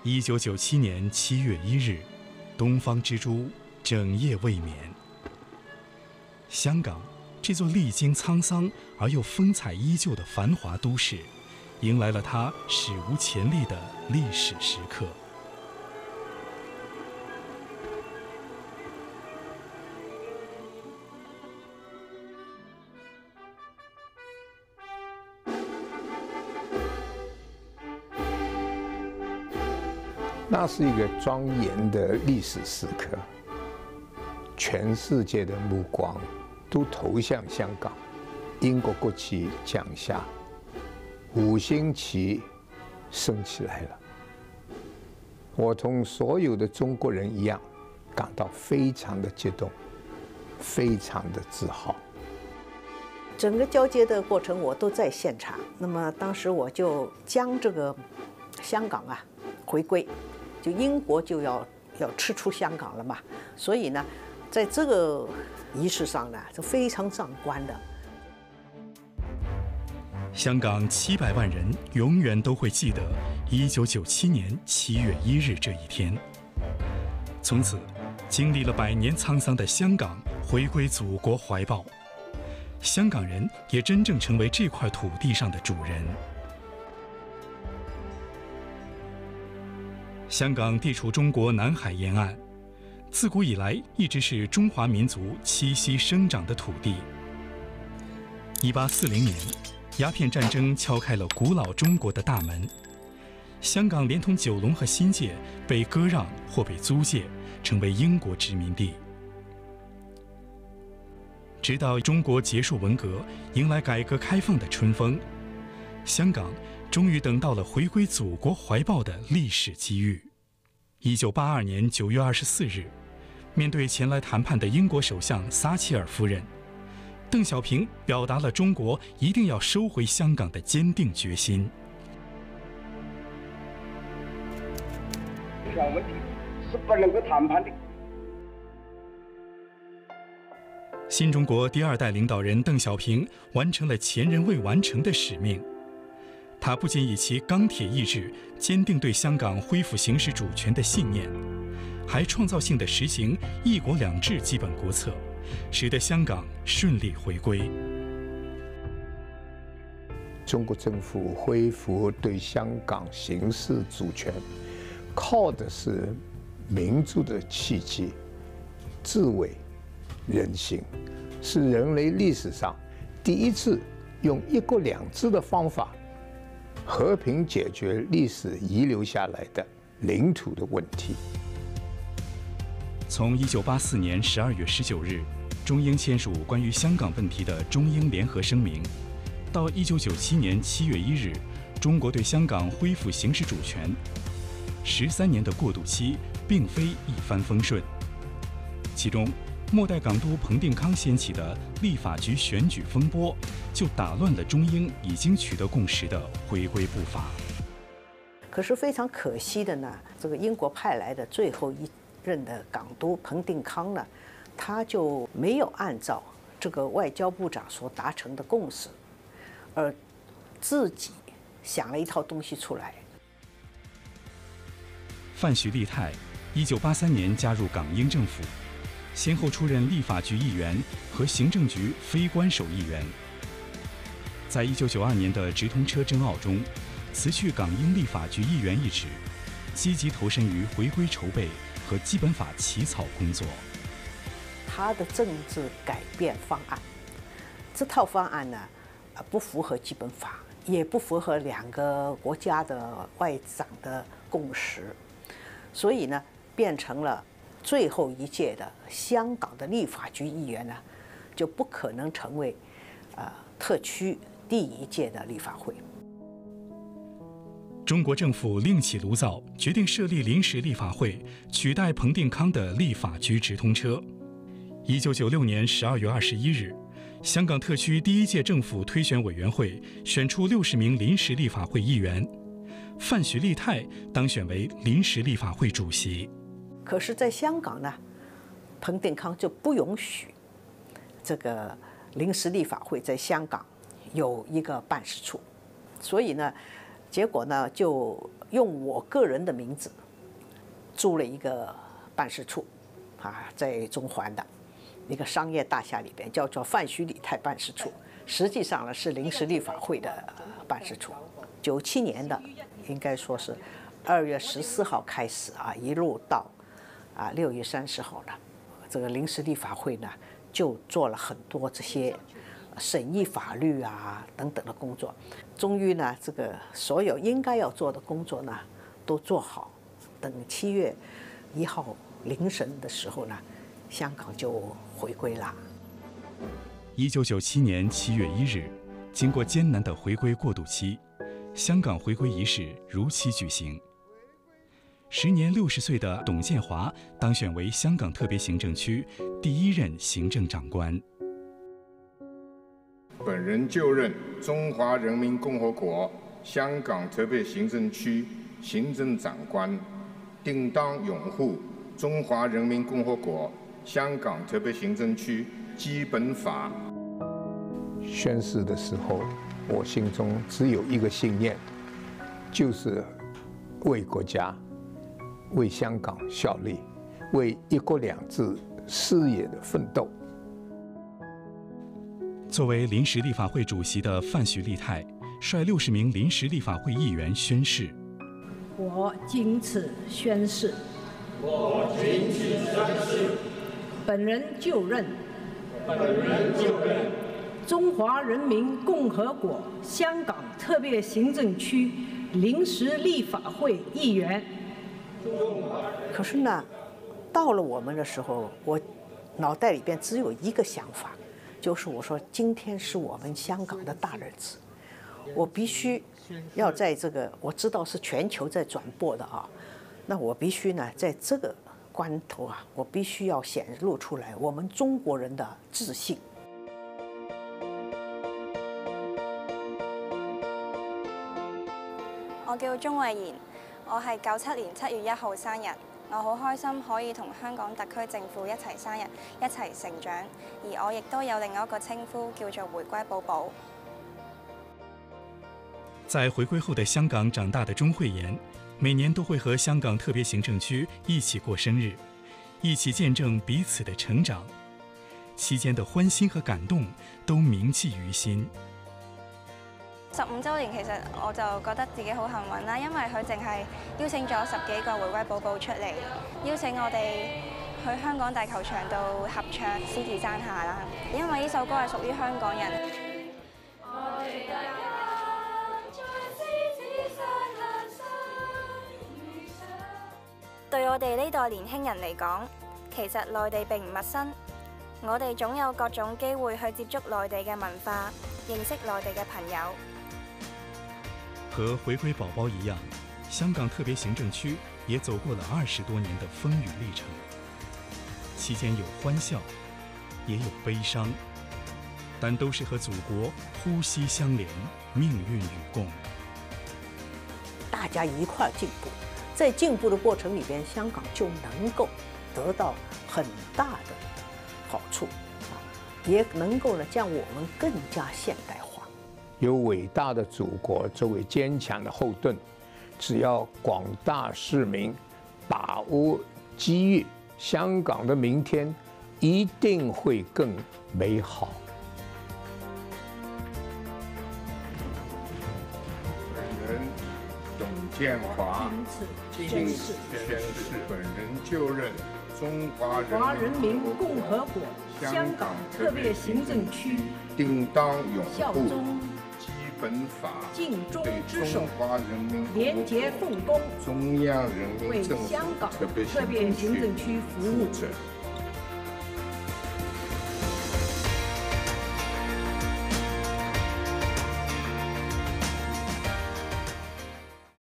1997年7月1日，东方之珠整夜未眠。香港这座历经沧桑而又风采依旧的繁华都市，迎来了它史无前例的历史时刻。 那是一个庄严的历史时刻，全世界的目光都投向香港。英国国旗降下，5星旗升起来了。我同所有的中国人一样，感到非常的激动，非常的自豪。 整个交接的过程我都在现场。那么当时我就将这个香港回归。就英国就要撤出香港了嘛，所以呢，在这个仪式上呢，是非常壮观的。 香港700万人永远都会记得1997年7月1日这一天。从此，经历了100年沧桑的香港回归祖国怀抱，香港人也真正成为这块土地上的主人。香港地处中国南海沿岸，自古以来一直是中华民族栖息生长的土地。1840年，鸦片战争敲开了古老中国的大门，香港连同九龙和新界被割让或被租借，成为英国殖民地。直到中国结束文革，迎来改革开放的春风，香港终于等到了回归祖国怀抱的历史机遇。1982年9月24日，面对前来谈判的英国首相撒切尔夫人，邓小平表达了中国一定要收回香港的坚定决心。 这项问题是不能够谈判的。 新中国第2代领导人邓小平完成了前人未完成的使命。他不仅以其钢铁意志坚定对香港恢复行使主权的信念，还创造性地实行“一国两制”基本国策，使得香港顺利回归。 中国政府恢复对香港行使主权，靠的是民族的气节、智慧、人性，是人类历史上第一次用“一国两制”的方法和平解决历史遗留下来的领土的问题。 从1984年12月19日，中英签署关于香港问题的中英联合声明，到1997年7月1日，中国对香港恢复行使主权，13年的过渡期并非一帆风顺。其中，末代港督彭定康掀起的立法局选举风波，就打乱了中英已经取得共识的回归步伐。 可是非常可惜的呢，这个英国派来的最后一任的港督彭定康呢，他就没有按照这个外交部长所达成的共识，而自己想了一套东西出来。 范许立泰1983年加入港英政府，先后出任立法局议员和行政局非官守议员。在1992年的直通车争拗中，辞去港英立法局议员一职，积极投身于回归筹备和基本法起草工作。 他的政治改变方案，这套方案呢，不符合基本法，也不符合2个国家的外长的共识，所以呢，变成了最后一届的香港的立法局议员呢，就不可能成为特区第1届的立法会。 中国政府另起炉灶，决定设立临时立法会，取代彭定康的立法局直通车。1996年12月21日，香港特区第1届政府推选委员会选出60名临时立法会议员，范许立泰当选为临时立法会主席。 可是，在香港呢，彭定康就不允许这个临时立法会在香港有一个办事处，所以呢， 结果呢，就用我个人的名字租了一个办事处，在中环的一个商业大厦里边，叫做范徐礼泰办事处。实际上呢，是临时立法会的办事处。97年的，应该说是2月14号开始一路到6月30号呢，这个临时立法会呢就做了很多这些审议法律等等的工作。终于呢，这个所有应该要做的工作呢都做好。等7月1号凌晨的时候呢，香港就回归了。 1997年7月1日，经过艰难的回归过渡期，香港回归仪式如期举行。时年60岁的董建华当选为香港特别行政区第1任行政长官。 本人就任中华人民共和国香港特别行政区行政长官，定当拥护中华人民共和国香港特别行政区基本法。 宣誓的时候，我心中只有一个信念，就是为国家、为香港效力，为一国两制事业的奋斗。 作为临时立法会主席的范徐立泰，率60名临时立法会议员宣誓： 我经此宣誓，本人就任中华人民共和国香港特别行政区临时立法会议员。 可是呢，到了我们的时候，我脑袋里边只有一个想法，就是我说今天是我们香港的大日子，我必须要在这个我知道是全球在转播的那我必须呢在这个关头我必须要显露出来我们中国人的自信。 我叫鍾慧賢，我係97年7月1號生日。我好開心可以同香港特區政府一齊生日，一齊成長。而我亦都有另外一個稱呼叫做回歸寶寶。 在回歸後的香港長大的鍾慧妍，每年都會和香港特別行政區一起過生日，一起見證彼此的成長。期間的歡欣和感動都銘記於心。 15週年其實我就覺得自己好幸運啦，因為佢淨係邀請咗10幾個回歸寶寶出嚟，邀請我哋去香港大球場度合唱《獅子山下》啦。因為呢首歌係屬於香港人。對我哋呢代年輕人嚟講，其實內地並唔陌生，我哋總有各種機會去接觸內地嘅文化，認識內地嘅朋友。 和回歸寶寶一樣，香港特別行政區也走過了20多年的風雨歷程，期間有歡笑，也有悲傷，但都是和祖國呼吸相連，命運與共。 大家一塊進步，在進步的過程裏邊，香港就能夠得到很大的好處，也能夠呢將我們更加現代化。 有偉大的祖國作為堅強的後盾，只要廣大市民把握機遇，香港的明天一定會更美好。 本人董建華經此宣誓，本人就任中華人民共和國香港特別行政區，定當擁護基本法，盡忠職守，廉潔奉公，中央人民政府特別行政區負責。